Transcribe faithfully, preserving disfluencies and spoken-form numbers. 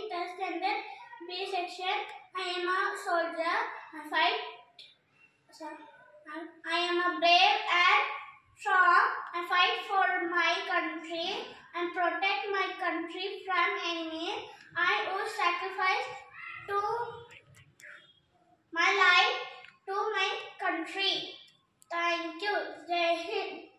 test and then B section. I am a soldier. I fight. Sorry. I am a brave and strong. I fight for my country and protect my country from enemies. I would sacrifice to my life to my country. Thank you. Jai Hind.